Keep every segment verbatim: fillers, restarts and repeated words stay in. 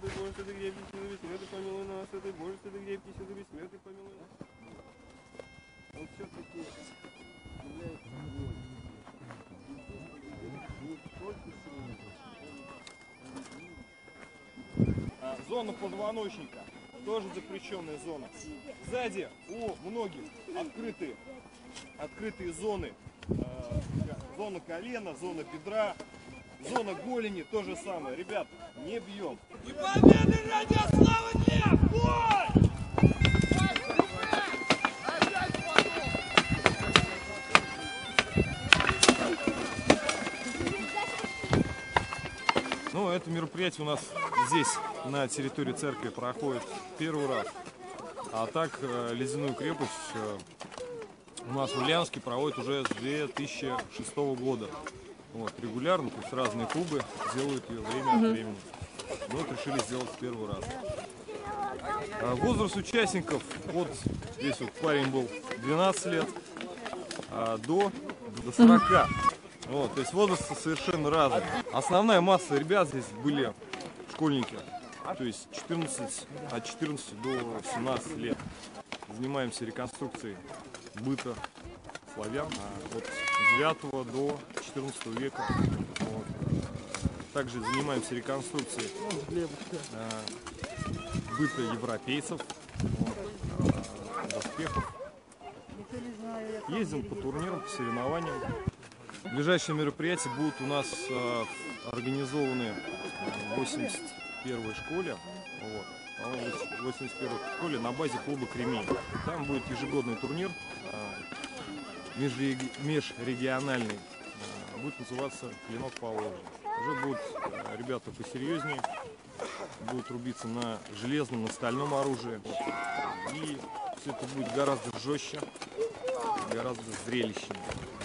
Святый Боже, святый крепкий, святый бессмертный, помилуй нас. Святый Боже, святый крепкий, святый бессмертный, помилуй нас. Он все-таки является мной. Зона позвоночника. Тоже запрещенная зона. Сзади у многих открытые, открытые зоны. Э, зона колена, зона бедра, зона голени. То же самое. Ребят, не бьем. И победы ради славы дня! Бой! Ну, это мероприятие у нас здесь, на территории церкви, проходит первый раз. А так, ледяную крепость у нас в Ульяновске проводит уже с две тысячи шестого года. Вот, регулярно, то есть разные клубы делают ее время от времени. Но вот решили сделать в первый раз. А возраст участников, вот здесь вот парень был двенадцать лет, а до, до сорока. Вот, то есть возрасты совершенно разные. Основная масса ребят здесь были школьники, то есть четырнадцать, от четырнадцати до семнадцати лет. Занимаемся реконструкцией быта славян от девятого до четырнадцатого века. Вот. Также занимаемся реконструкцией э, быта европейцев, вот, э, доспехов. Ездим по турнирам, по соревнованиям. Ближайшие мероприятия будут у нас э, организованы в восемьдесят первой школе, вот, в восемьдесят первой школе на базе клуба «Кремень». Там будет ежегодный турнир, э, межреги, межрегиональный, э, будет называться «Клинок Поволжья». Уже будут э, ребята посерьезнее, будут рубиться на железном, на стальном оружии. И все это будет гораздо жестче, гораздо зрелищнее.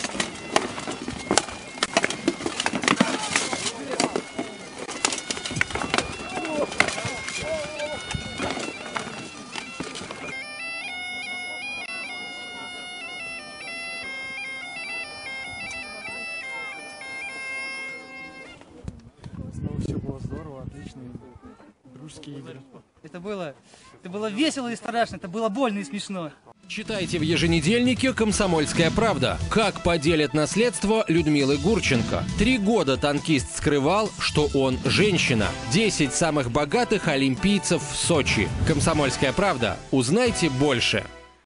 Все было здорово, отличные дружеские игры. Это было, это было весело и страшно, это было больно и смешно. Читайте в еженедельнике «Комсомольская правда». Как поделят наследство Людмилы Гурченко. Три года танкист скрывал, что он женщина. Десять самых богатых олимпийцев в Сочи. «Комсомольская правда». Узнайте больше.